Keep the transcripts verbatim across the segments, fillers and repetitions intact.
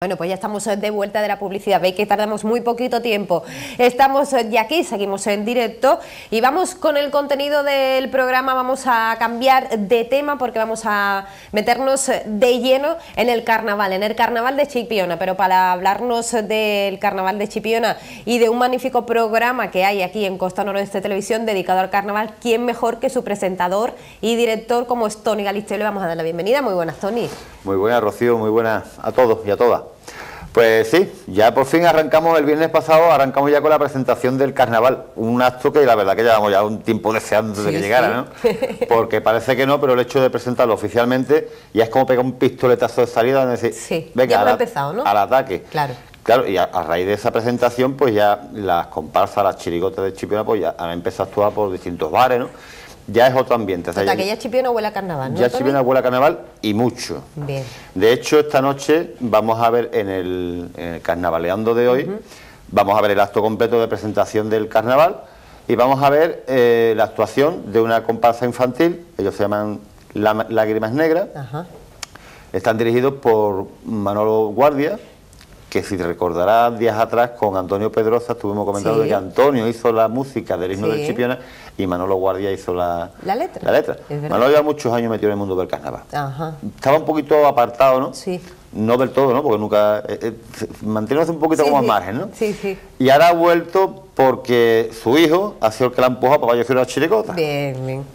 Bueno, pues ya estamos de vuelta de la publicidad, veis que tardamos muy poquito tiempo. Estamos ya aquí, seguimos en directo y vamos con el contenido del programa. Vamos a cambiar de tema porque vamos a meternos de lleno en el carnaval, en el carnaval de Chipiona. Pero para hablarnos del carnaval de Chipiona y de un magnífico programa que hay aquí en Costa Noroeste Televisión dedicado al carnaval, ¿quién mejor que su presentador y director como es Toni Galisteo? Le vamos a dar la bienvenida. Muy buenas, Toni. Muy buenas, Rocío, muy buenas a todos y a todas. Pues sí, ya por fin arrancamos el viernes pasado, arrancamos ya con la presentación del carnaval, un acto que la verdad que llevamos ya un tiempo deseando de sí, que llegara, sí. ¿no? Porque parece que no, pero el hecho de presentarlo oficialmente ya es como pegar un pistoletazo de salida donde decir, sí, venga, ya al, empezado, ¿no? al ataque. Claro. Claro, y a, a raíz de esa presentación, pues ya las comparsas, las chirigotas de Chipiona, pues ya han empezado a actuar por distintos bares, ¿no? Ya es otro ambiente. O sea, Hasta ya, que ya Chipiona huele a carnaval, ¿no, ya Toni? Chipiona huele a carnaval y mucho. Bien. De hecho, esta noche vamos a ver en el, en el Carnavaleando de hoy, uh-huh. vamos a ver el acto completo de presentación del carnaval y vamos a ver eh, la actuación de una comparsa infantil, ellos se llaman Lágrimas Negras, uh-huh. están dirigidos por Manolo Guardia, que si te recordarás días atrás con Antonio Pedroza estuvimos comentando sí. de que Antonio hizo la música del himno sí. del Chipiona y Manolo Guardia hizo la, la letra. La letra. Manolo lleva muchos años metido en el mundo del carnaval. Ajá. Estaba un poquito apartado, ¿no? Sí. No del todo, ¿no? Porque nunca... Eh, eh, mantiene un poquito sí, como sí. al margen, ¿no? Sí, sí. Y ahora ha vuelto porque su hijo ha sido el que la ha empujado para que yo fuera a chiricota. Bien, bien.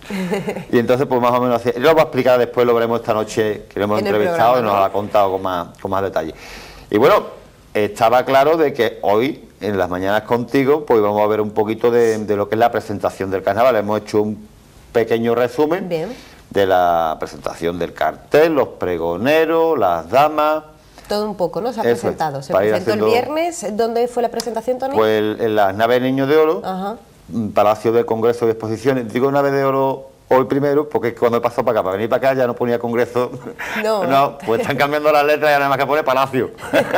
Y entonces, pues más o menos así. Él lo va a explicar después, lo veremos esta noche, que lo hemos en entrevistado programa, y nos ¿no? lo ha contado con más, con más detalle. Y bueno... Estaba claro de que hoy, en las mañanas contigo, pues vamos a ver un poquito de, de lo que es la presentación del carnaval. Hemos hecho un pequeño resumen Bien. de la presentación del cartel, los pregoneros, las damas. Todo un poco, ¿no? Se ha Eso presentado. Es, Se presentó haciendo, el viernes. ¿Dónde fue la presentación, Toni? Pues en las naves Niños de Oro, Ajá. Palacio de Congreso y Exposiciones. Digo nave de oro hoy primero, porque cuando he pasado para acá, para venir para acá ya no ponía Congreso. No, no pues están cambiando las letras y nada más que pone Palacio.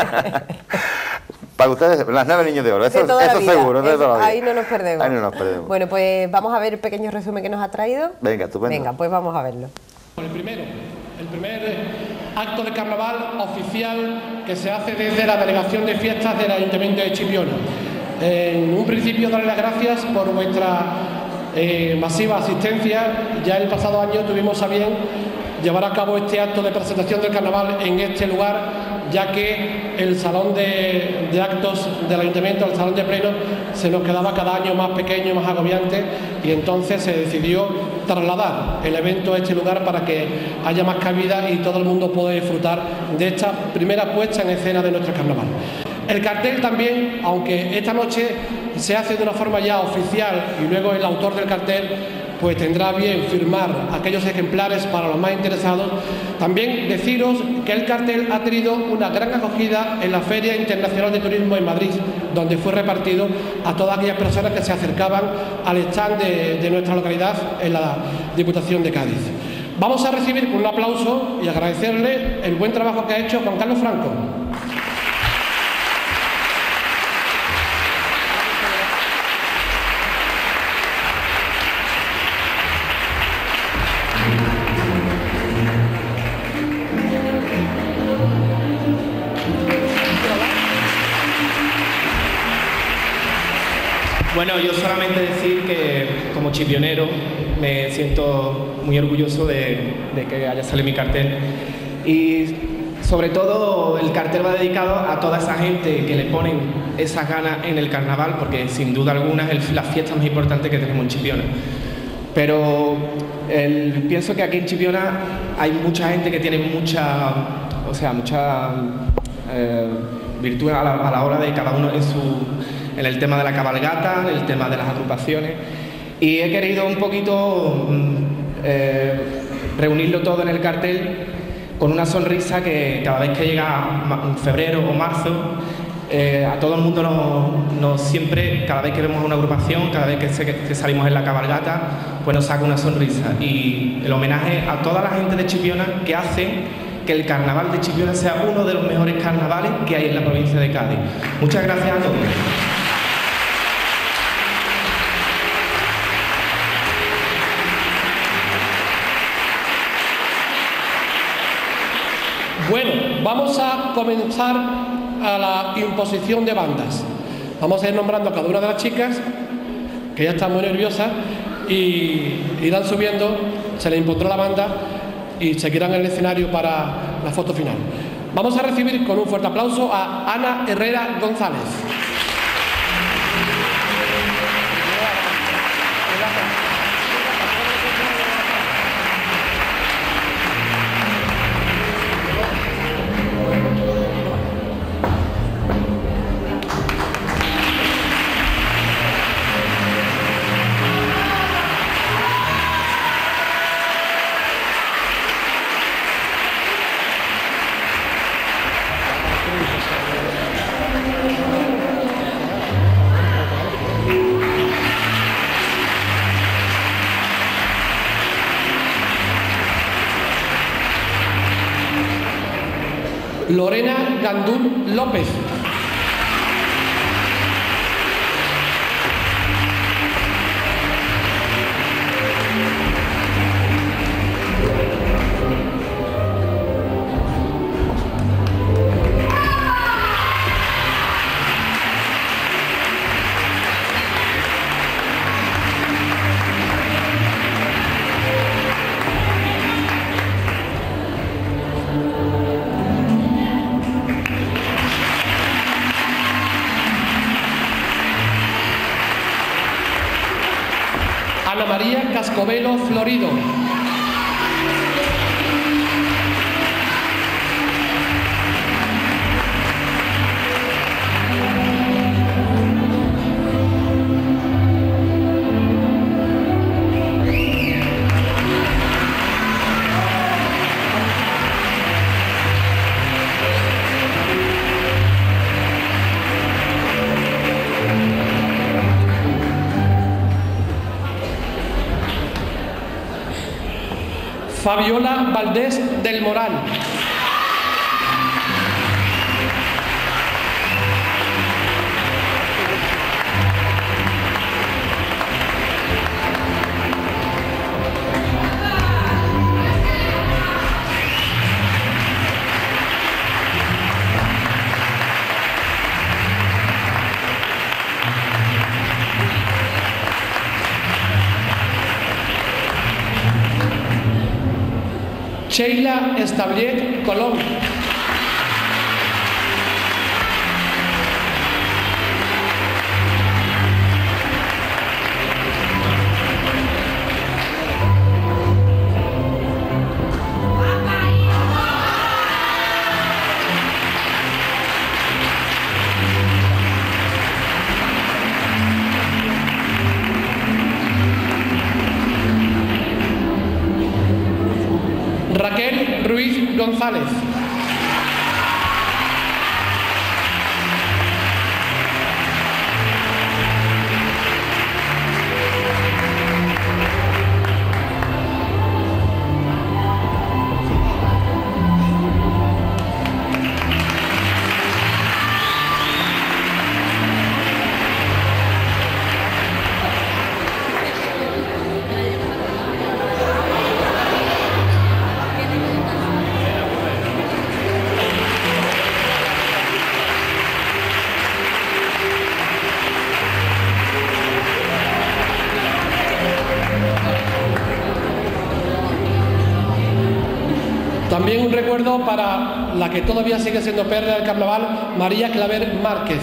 Para ustedes, las naves Niños de Oro, eso, de eso seguro. De eso, ahí no nos perdemos. Ahí no nos perdemos. Bueno, pues vamos a ver el pequeño resumen que nos ha traído. Venga, estupendo. Venga, pues vamos a verlo. El primero, el primer acto de carnaval oficial que se hace desde la Delegación de Fiestas del Ayuntamiento de Chipiona. En un principio, darle las gracias por vuestra eh, masiva asistencia. Ya el pasado año tuvimos a bien llevar a cabo este acto de presentación del carnaval en este lugar, ya que el salón de, de actos del ayuntamiento, el salón de pleno, se nos quedaba cada año más pequeño, más agobiante, y entonces se decidió trasladar el evento a este lugar para que haya más cabida y todo el mundo pueda disfrutar de esta primera puesta en escena de nuestro carnaval. El cartel también, aunque esta noche se hace de una forma ya oficial y luego el autor del cartel pues tendrá bien firmar aquellos ejemplares para los más interesados. También deciros que el cartel ha tenido una gran acogida en la Feria Internacional de Turismo en Madrid, donde fue repartido a todas aquellas personas que se acercaban al stand de, de nuestra localidad en la Diputación de Cádiz. Vamos a recibir con un aplauso y agradecerle el buen trabajo que ha hecho Juan Carlos Franco. Bueno, yo solamente decir que como chipionero me siento muy orgulloso de, de que haya salido mi cartel y sobre todo el cartel va dedicado a toda esa gente que le ponen esas ganas en el carnaval, porque sin duda alguna es la fiesta más importante que tenemos en Chipiona. Pero el, pienso que aquí en Chipiona hay mucha gente que tiene mucha, o sea, mucha eh, virtud a la, a la hora de cada uno en su... en el tema de la cabalgata, en el tema de las agrupaciones, y he querido un poquito eh, reunirlo todo en el cartel con una sonrisa que cada vez que llega febrero o marzo, eh, a todo el mundo nos, nos siempre, cada vez que vemos una agrupación, cada vez que, se, que salimos en la cabalgata, pues nos saca una sonrisa, y el homenaje a toda la gente de Chipiona que hace que el carnaval de Chipiona sea uno de los mejores carnavales que hay en la provincia de Cádiz. Muchas gracias a todos. Bueno, vamos a comenzar a la imposición de bandas. Vamos a ir nombrando a cada una de las chicas, que ya están muy nerviosas, y irán subiendo, se les impondrá la banda y seguirán en el escenario para la foto final. Vamos a recibir con un fuerte aplauso a Ana Herrera González. Lorena Gandún López. Ana María Cascovelo Florido. Fabiola Valdés del Moral. Sheila Establiet Colón. Raquel Ruiz González. También un recuerdo para la que todavía sigue siendo perra del carnaval, María Claver Márquez.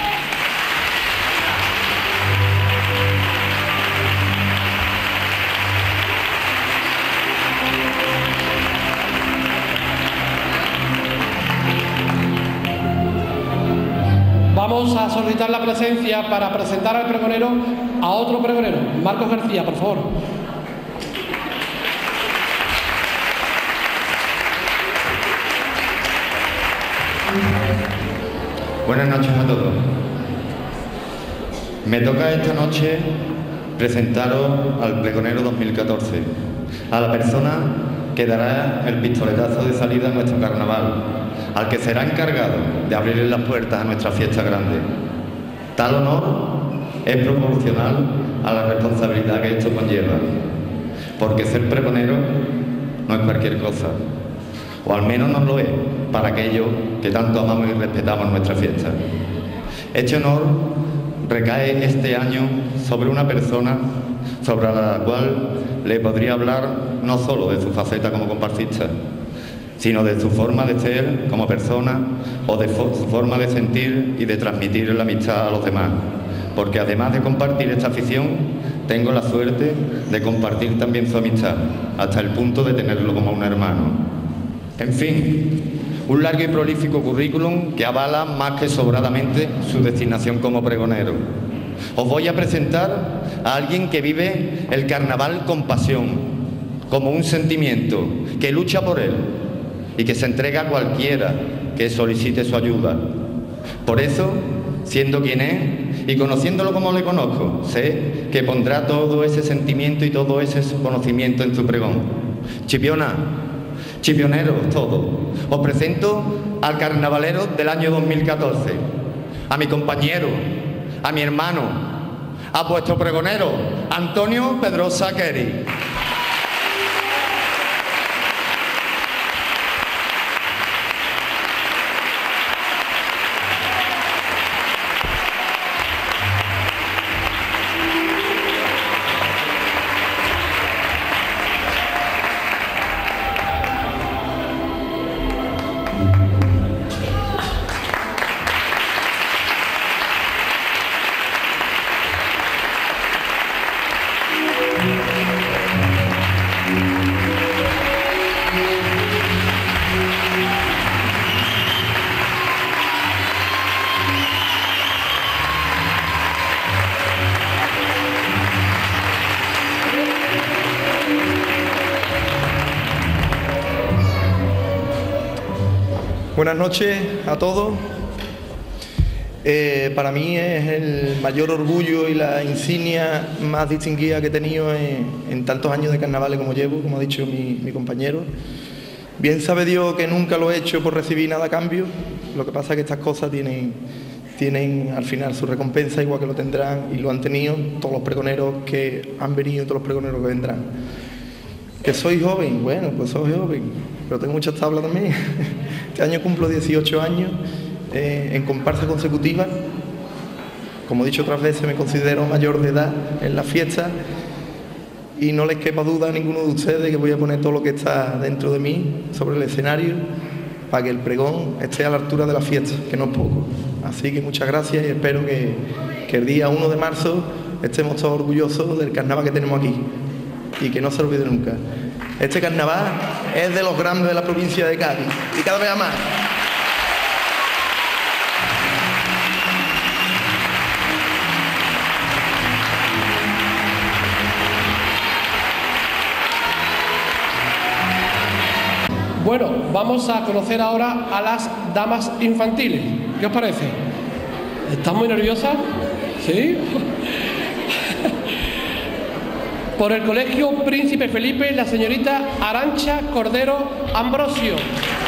Vamos a solicitar la presencia para presentar al pregonero a otro pregonero, Marcos García, por favor. Buenas noches a todos. Me toca esta noche presentaros al pregonero dos mil catorce, a la persona que dará el pistoletazo de salida a nuestro carnaval, al que será encargado de abrirle las puertas a nuestra fiesta grande. Tal honor es proporcional a la responsabilidad que esto conlleva, porque ser pregonero no es cualquier cosa. o al menos no lo es para aquellos que tanto amamos y respetamos nuestra fiesta. Este honor recae este año sobre una persona sobre la cual le podría hablar no solo de su faceta como comparsista, sino de su forma de ser como persona o de su forma de sentir y de transmitir la amistad a los demás. Porque además de compartir esta afición, tengo la suerte de compartir también su amistad, hasta el punto de tenerlo como un hermano. En fin, un largo y prolífico currículum que avala más que sobradamente su destinación como pregonero. Os voy a presentar a alguien que vive el carnaval con pasión, como un sentimiento, que lucha por él y que se entrega a cualquiera que solicite su ayuda. Por eso, siendo quien es y conociéndolo como le conozco, sé que pondrá todo ese sentimiento y todo ese conocimiento en su pregón. Chipiona, chipioneros todos, os presento al carnavalero del año dos mil catorce, a mi compañero, a mi hermano, a vuestro pregonero, Antonio Pedrosa Queri. Buenas noches a todos. Eh, para mí es el mayor orgullo y la insignia más distinguida que he tenido en, en tantos años de carnavales como llevo, como ha dicho mi, mi compañero. Bien sabe Dios que nunca lo he hecho por recibir nada a cambio. Lo que pasa es que estas cosas tienen, tienen al final su recompensa, igual que lo tendrán y lo han tenido todos los pregoneros que han venido y todos los pregoneros que vendrán. ¿Que soy joven? Bueno, pues soy joven, pero tengo muchas tablas también. Este año cumplo dieciocho años eh, en comparsa consecutiva. Como he dicho otras veces, me considero mayor de edad en la fiesta y no les quepa duda a ninguno de ustedes que voy a poner todo lo que está dentro de mí sobre el escenario para que el pregón esté a la altura de la fiesta, que no es poco. Así que muchas gracias y espero que, que el día uno de marzo estemos todos orgullosos del carnaval que tenemos aquí y que no se olvide nunca. Este carnaval es de los grandes de la provincia de Cádiz y cada vez más. Bueno, vamos a conocer ahora a las damas infantiles. ¿Qué os parece? ¿Están muy nerviosas? ¿Sí? Por el Colegio Príncipe Felipe, la señorita Arantxa Cordero Ambrosio.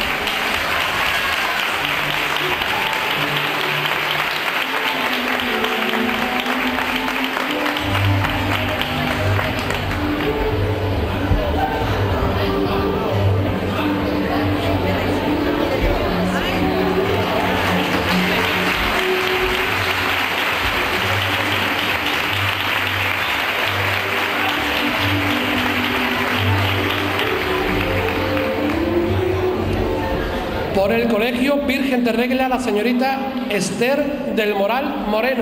Por el Colegio Virgen de Regla, la señorita Esther del Moral Moreno.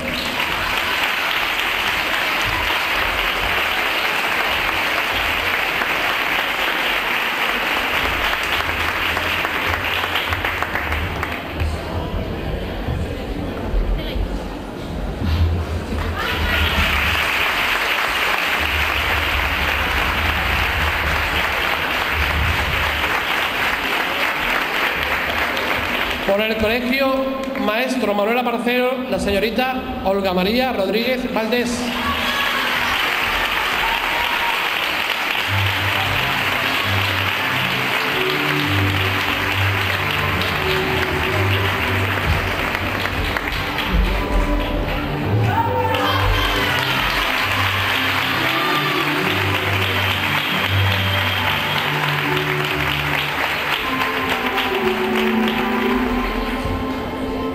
Por el Colegio Maestro Manuel Aparcero, la señorita Olga María Rodríguez Valdés.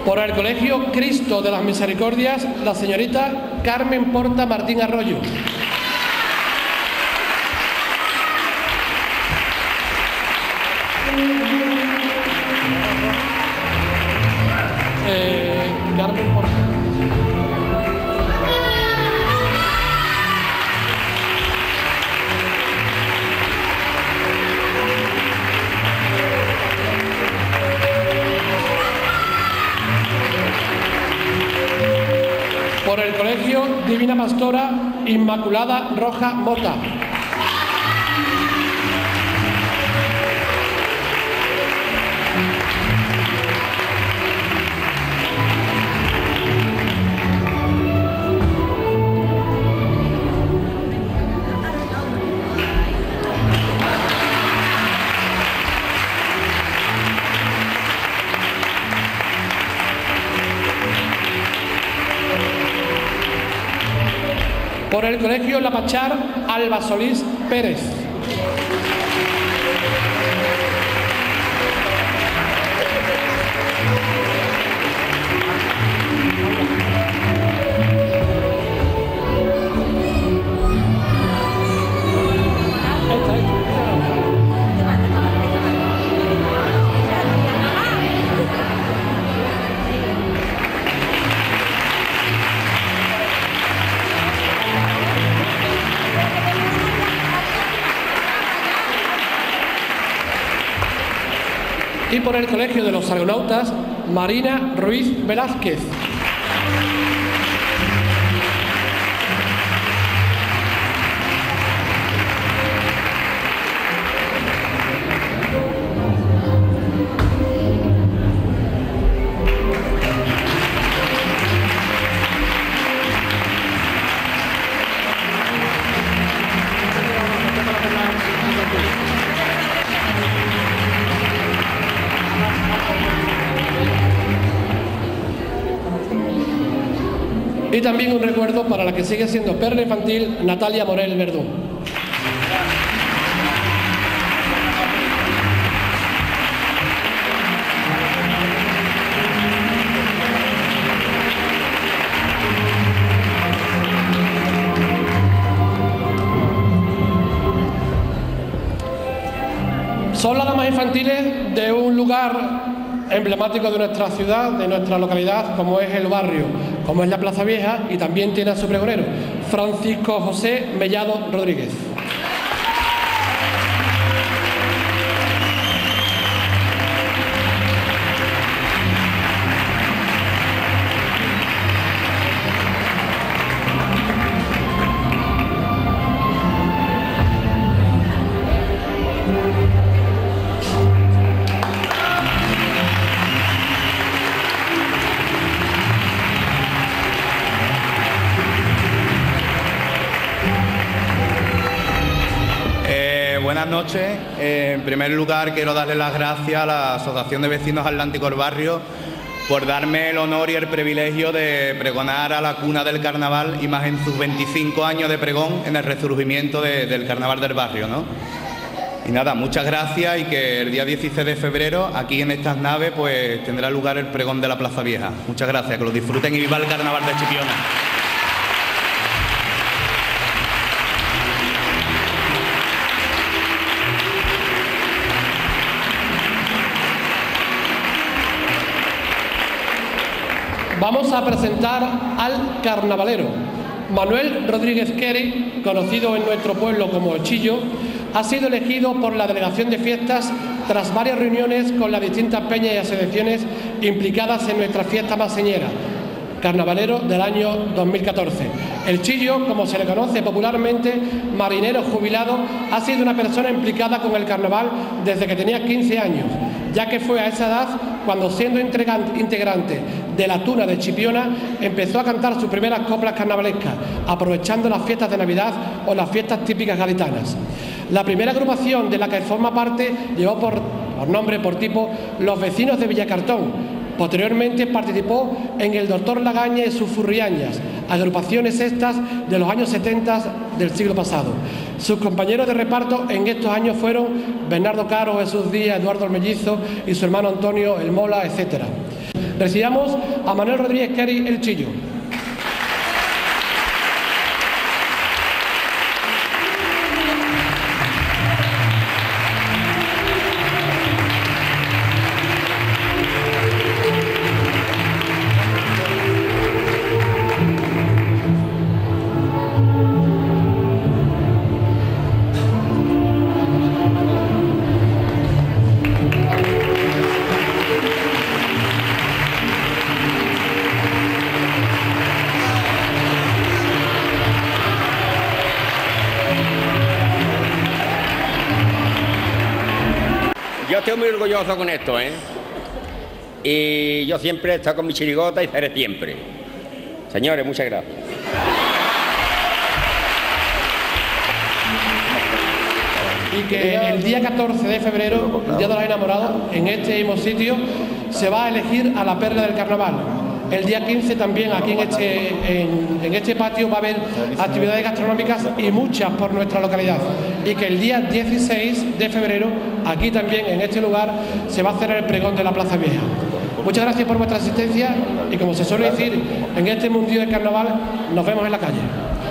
Por el Colegio Cristo de las Misericordias, la señorita Carmen Porta Martín Arroyo. Eh, Carmen Porta. Por el Colegio Divina Pastora Inmaculada Roja Mota. Por el Colegio La Pachar, Alba Solís Pérez. Y por el Colegio de los Argonautas, Marina Ruiz Velázquez. Y también un recuerdo para la que sigue siendo perla infantil, Natalia Morel Verdún. Son las damas infantiles de un lugar emblemático de nuestra ciudad, de nuestra localidad, como es el barrio, como es la Plaza Vieja, y también tiene a su pregonero, Francisco José Mellado Rodríguez. Buenas noches. Eh, en primer lugar, quiero darle las gracias a la Asociación de Vecinos Atlántico del Barrio por darme el honor y el privilegio de pregonar a la cuna del carnaval, y más en sus veinticinco años de pregón en el resurgimiento de, del carnaval del barrio, ¿no? Y nada, muchas gracias, y que el día dieciséis de febrero, aquí en estas naves, pues tendrá lugar el pregón de la Plaza Vieja. Muchas gracias, que lo disfruten y viva el carnaval de Chipiona. Vamos a presentar al carnavalero. Manuel Rodríguez Queri, conocido en nuestro pueblo como El Chillo, ha sido elegido por la Delegación de Fiestas tras varias reuniones con las distintas peñas y asociaciones implicadas en nuestra fiesta más señera, carnavalero del año dos mil catorce. El Chillo, como se le conoce popularmente, marinero jubilado, ha sido una persona implicada con el carnaval desde que tenía quince años, ya que fue a esa edad cuando, siendo integrante de la Tuna de Chipiona, empezó a cantar sus primeras coplas carnavalescas, aprovechando las fiestas de Navidad o las fiestas típicas gaditanas. La primera agrupación de la que forma parte llevó por, por nombre, por tipo, Los Vecinos de Villacartón. Posteriormente participó en El Doctor Lagaña y sus Furriañas, agrupaciones estas de los años setenta del siglo pasado. Sus compañeros de reparto en estos años fueron Bernardo Caro, Jesús Díaz, Eduardo el Mellizo y su hermano Antonio el Mola, etcétera. Recibamos a Manuel Rodríguez Cari El Chillo. Yo estoy muy orgulloso con esto, ¿eh? Y yo siempre he estado con mi chirigota y seré siempre. Señores, muchas gracias. Y que el día catorce de febrero, el Día de los Enamorados, en este mismo sitio, se va a elegir a la perla del carnaval. El día quince también aquí en este, en, en este patio va a haber actividades gastronómicas y muchas por nuestra localidad. Y que el día dieciséis de febrero, aquí también en este lugar, se va a hacer el pregón de la Plaza Vieja. Muchas gracias por vuestra asistencia y, como se suele decir en este mundillo del carnaval, nos vemos en la calle.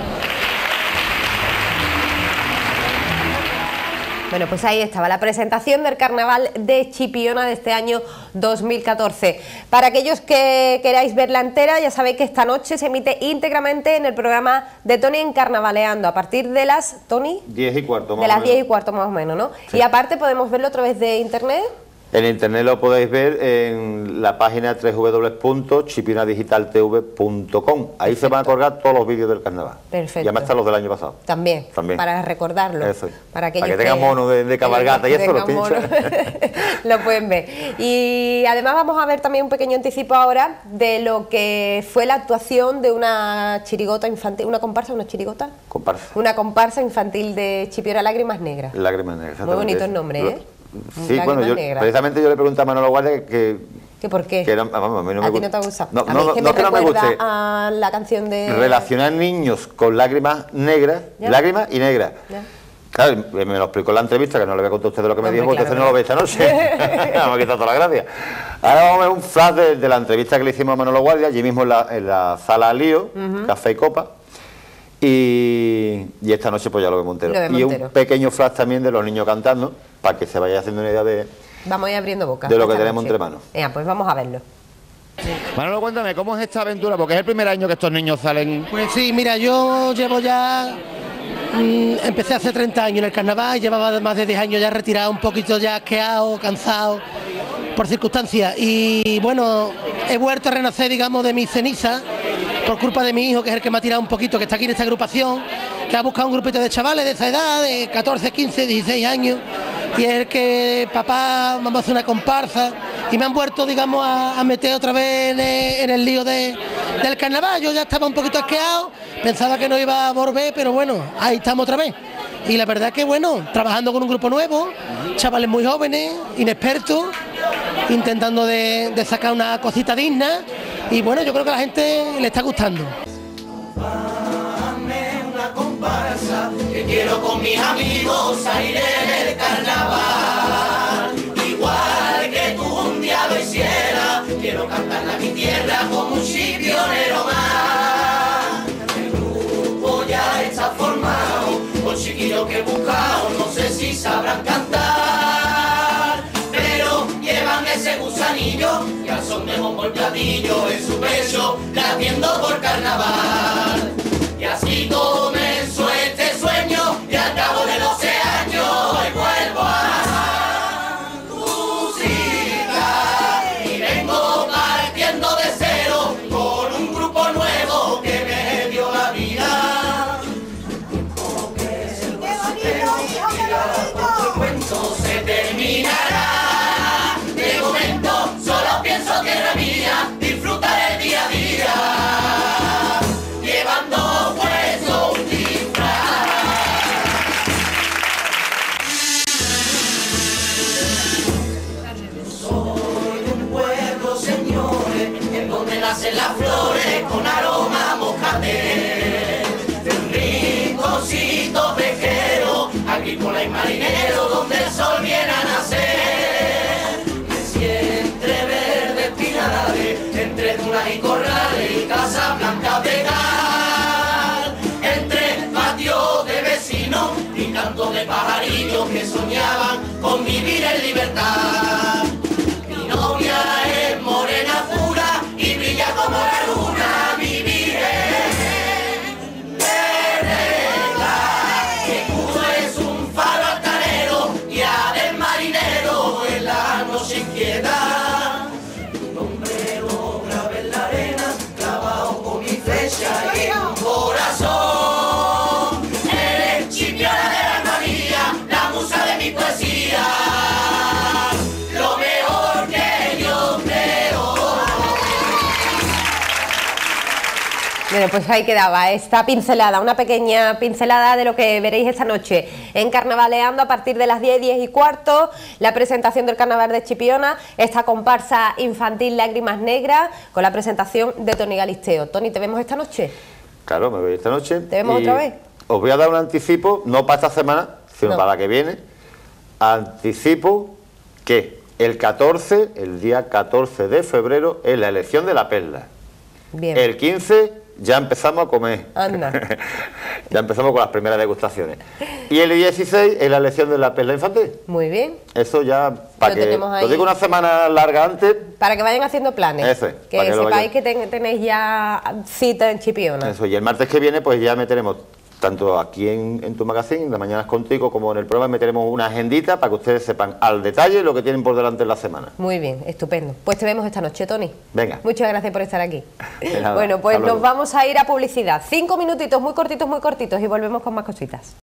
Bueno, pues ahí estaba la presentación del Carnaval de Chipiona de este año dos mil catorce. Para aquellos que queráis verla entera, ya sabéis que esta noche se emite íntegramente en el programa de Tony en Carnavaleando, a partir de las, Tony, diez y cuarto más de o las menos. diez y cuarto más o menos, ¿no? Sí. Y aparte podemos verlo a través de internet. En internet lo podéis ver en la página doble u doble u doble u punto chipiona digital t v punto com. Ahí Perfecto. se van a colgar todos los vídeos del carnaval. Perfecto. Y además están los del año pasado. También, También. para recordarlo. Eso es. Para, aquellos Para que tengan mono de, de cabalgata y que eso lo tengan pinchan. mono, lo pueden ver. Y además vamos a ver también un pequeño anticipo ahora de lo que fue la actuación de una chirigota infantil, una comparsa, una chirigota, Comparsa. una comparsa infantil de Chipiona, Lágrimas Negras. Lágrimas negras. Muy bonito el exactamente. nombre, Lo- ¿eh? Sí, Lágrimas bueno, yo, negras. precisamente yo le pregunté a Manolo Guardia que... ¿Qué por qué? que no, vamos, a mí no me ¿A ti gusta. no te gusta? No, a mí no, es que no me que no me recuerda guste. a la canción de... Relacionar niños con lágrimas negras, Ya. lágrimas y negras. Ya. Claro, me lo explicó en la entrevista, que no le voy a contar a usted de lo que me Hombre, dijo, porque claro, entonces no lo ve esta noche. Me ha quitado toda la gracia. Ahora vamos a ver un flash de, de la entrevista que le hicimos a Manolo Guardia, allí mismo en la, en la sala Lío, Ujú. Café y Copa. Y, y esta noche pues ya lo vemos entero. Lo vemos y entero. un pequeño flash también de los niños cantando, para que se vaya haciendo una idea de, Vamos a ir abriendo boca. de lo que esta tenemos noche. entre manos. Venga, pues vamos a verlo. Manolo, cuéntame, ¿cómo es esta aventura? Porque es el primer año que estos niños salen... Pues sí, mira, yo llevo ya... mm, empecé hace treinta años en el carnaval, llevaba más de diez años ya retirado, un poquito ya asqueado, cansado, por circunstancias. Y bueno, he vuelto a renacer, digamos, de mis cenizas, por culpa de mi hijo, que es el que me ha tirado un poquito, que está aquí en esta agrupación, que ha buscado un grupito de chavales de esa edad, de catorce, quince, dieciséis años, y es el que, papá, vamos a hacer una comparsa, y me han vuelto, digamos, a, a meter otra vez en el, en el lío de, del carnaval. Yo ya estaba un poquito asqueado, pensaba que no iba a volver, pero bueno, ahí estamos otra vez. Y la verdad que bueno, trabajando con un grupo nuevo, chavales muy jóvenes, inexpertos, intentando de, de sacar una cosita digna, y bueno, yo creo que a la gente le está gustando. Una comparsa que quiero con mis amigos salir en el carnaval. Igual que tú un día lo hicieras, quiero cantarla a mi tierra como un chipionero más. El grupo ya está formado, con chiquillos que he buscado, no sé si sabrán cantar, pero llevan ese gusanillo y al son de bombo el platillo en su pecho, latiendo por carnaval. Y así comenzó este sueño y al cabo de doce años hoy vuelvo a música y vengo partiendo de cero con un grupo nuevo que me dio la vida. Como que el cuento se terminará. De momento solo pienso tierra mía, disfrutar el día a día. Llevando puesto un disfraz. Soy de un pueblo, señores, en donde nacen las flores con aroma a mojate. De un rinconcito vejero, agrícola y marinero, donde el sol viene a nacer. Que si entre verdes pinares entre dunas y corrales y casas blancas de cal, entre patios de vecinos y cantos de pajarillos que soñaban con vivir en libertad. Mi novia es morena pura y brilla como la luna, mi virgen negra, que escudo es un faro altanero, guía del marinero en la noche inquieta. Tu nombre lo grabé en la arena, clavado con mi flecha y en un corazón. Eres Chipiona de la alma mía, la musa de mi poesía, lo mejor que yo creo. Bueno, pues ahí quedaba esta pincelada, una pequeña pincelada de lo que veréis esta noche en Carnavaleando a partir de las diez, diez y cuarto, la presentación del Carnaval de Chipiona, esta comparsa infantil Lágrimas Negras, con la presentación de Toni Galisteo. Toni, ¿te vemos esta noche? Claro, me voy esta noche. ¿Te vemos y otra vez? Os voy a dar un anticipo, no para esta semana, sino No. para la que viene. Anticipo que el catorce, el día catorce de febrero, es la elección de la perla. Bien. El quince ya empezamos a comer. Anda. Ya empezamos con las primeras degustaciones. Y el dieciséis es la elección de la perla infantil. Muy bien. Eso ya, para Lo que tenemos ahí. lo digo una semana larga antes. Para que vayan haciendo planes. Eso es, Que, para que lo sepáis vayan. que ten- tenéis ya cita en Chipiona. Eso, y el martes que viene pues ya meteremos, tanto aquí en, en tu magazine, en La Mañana es Contigo, como en el programa, meteremos una agendita para que ustedes sepan al detalle lo que tienen por delante en la semana. Muy bien, estupendo. Pues te vemos esta noche, Toni. Venga. Muchas gracias por estar aquí. De nada, Bueno, pues hasta luego. nos vamos a ir a publicidad. Cinco minutitos, muy cortitos, muy cortitos, y volvemos con más cositas.